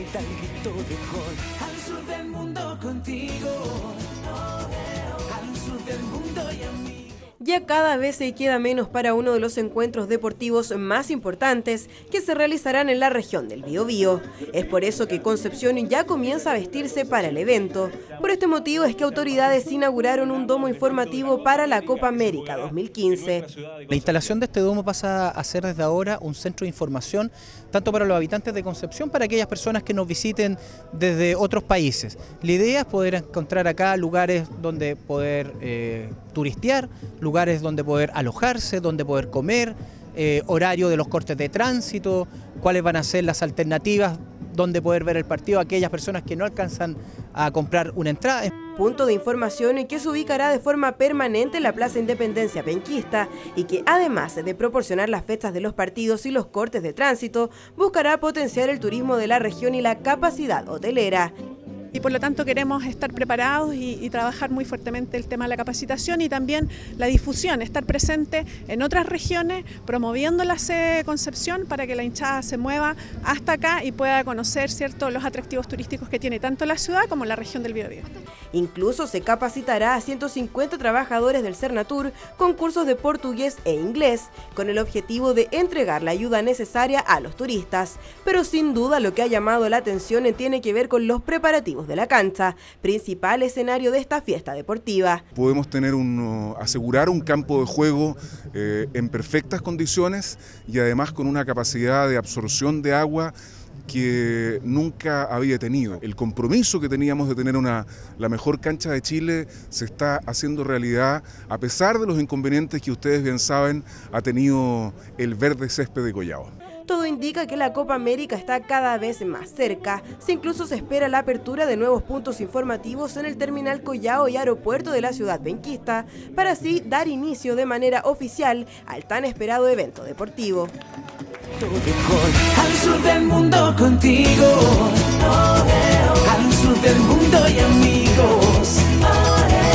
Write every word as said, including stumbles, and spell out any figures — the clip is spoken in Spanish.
grita el grito de gol. Al sur del mundo contigo, al sur del mundo y a mí. Ya cada vez se queda menos para uno de los encuentros deportivos más importantes que se realizarán en la región del Biobío. Es por eso que Concepción ya comienza a vestirse para el evento. Por este motivo es que autoridades inauguraron un domo informativo para la Copa América dos mil quince. La instalación de este domo pasa a ser desde ahora un centro de información tanto para los habitantes de Concepción, para aquellas personas que nos visiten desde otros países. La idea es poder encontrar acá lugares donde poder eh, turistear, lugares donde poder alojarse, donde poder comer, eh, horario de los cortes de tránsito, cuáles van a ser las alternativas, donde poder ver el partido a aquellas personas que no alcanzan a comprar una entrada. Punto de información que se ubicará de forma permanente en la Plaza Independencia penquista y que además de proporcionar las fechas de los partidos y los cortes de tránsito, buscará potenciar el turismo de la región y la capacidad hotelera. Y por lo tanto queremos estar preparados y, y trabajar muy fuertemente el tema de la capacitación y también la difusión, estar presente en otras regiones, promoviendo la sede de Concepción para que la hinchada se mueva hasta acá y pueda conocer, ¿cierto?, los atractivos turísticos que tiene tanto la ciudad como la región del Biobío. Incluso se capacitará a ciento cincuenta trabajadores del Cernatur con cursos de portugués e inglés, con el objetivo de entregar la ayuda necesaria a los turistas. Pero sin duda lo que ha llamado la atención tiene que ver con los preparativos de la cancha, principal escenario de esta fiesta deportiva. Podemos tener un, asegurar un campo de juego eh, en perfectas condiciones y además con una capacidad de absorción de agua que nunca había tenido. El compromiso que teníamos de tener una, la mejor cancha de Chile se está haciendo realidad a pesar de los inconvenientes que ustedes bien saben ha tenido el verde césped de Collao. Todo indica que la Copa América está cada vez más cerca. Se incluso se espera la apertura de nuevos puntos informativos en el terminal Collao y aeropuerto de la ciudad penquista, para así dar inicio de manera oficial al tan esperado evento deportivo. Al sur del mundo contigo.